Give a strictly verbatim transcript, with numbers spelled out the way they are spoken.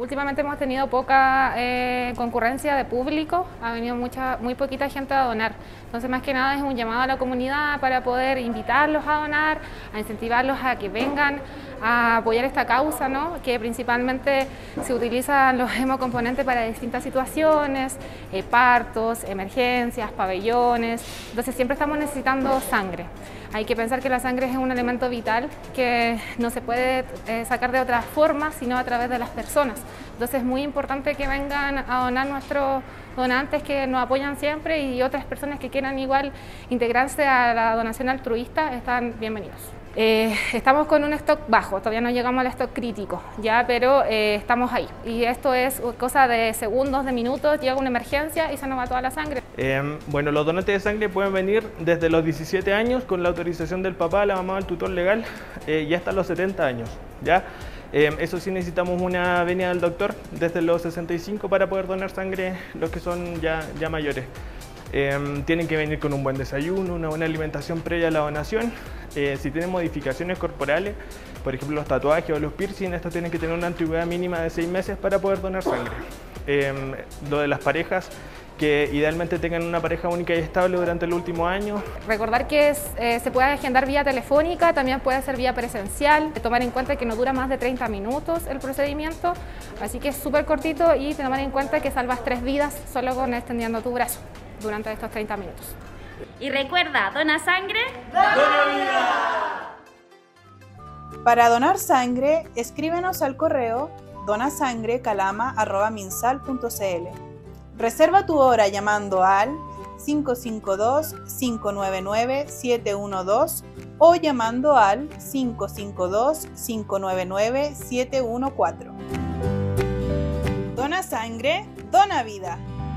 Últimamente hemos tenido poca eh, concurrencia de público, ha venido mucha, muy poquita gente a donar. Entonces, más que nada es un llamado a la comunidad para poder invitarlos a donar, a incentivarlos a que vengan a apoyar esta causa, ¿no? Que principalmente se utilizan los hemocomponentes para distintas situaciones, eh, partos, emergencias, pabellones. Entonces siempre estamos necesitando sangre. Hay que pensar que la sangre es un elemento vital que no se puede eh, sacar de otra forma, sino a través de las personas. Entonces es muy importante que vengan a donar nuestros donantes que nos apoyan siempre, y otras personas que quieran igual integrarse a la donación altruista están bienvenidos. Eh, estamos con un stock bajo, todavía no llegamos al stock crítico, ya, pero eh, estamos ahí. Y esto es cosa de segundos, de minutos, llega una emergencia y se nos va toda la sangre. Eh, bueno, los donantes de sangre pueden venir desde los diecisiete años con la autorización del papá, la mamá, el tutor legal, eh, y hasta los setenta años, ¿ya? Eh, eso sí, necesitamos una venia del doctor desde los sesenta y cinco para poder donar sangre los que son ya, ya mayores. Eh, tienen que venir con un buen desayuno, una buena alimentación previa a la donación. Eh, si tienen modificaciones corporales, por ejemplo los tatuajes o los piercing, estos tienen que tener una antigüedad mínima de seis meses para poder donar sangre. Eh, lo de las parejas, que idealmente tengan una pareja única y estable durante el último año. Recordar que es, eh, se puede agendar vía telefónica, también puede ser vía presencial, tomar en cuenta que no dura más de treinta minutos el procedimiento, así que es súper cortito, y tomar en cuenta que salvas tres vidas solo con extendiendo tu brazo durante estos treinta minutos. Y recuerda, dona sangre, ¡dona vida! Para donar sangre, escríbenos al correo donasangre calama arroba minsal punto cl. Reserva tu hora llamando al cinco cinco dos, cinco nueve nueve, siete uno dos o llamando al cinco cinco dos, cinco nueve nueve, siete uno cuatro. Dona sangre, dona vida.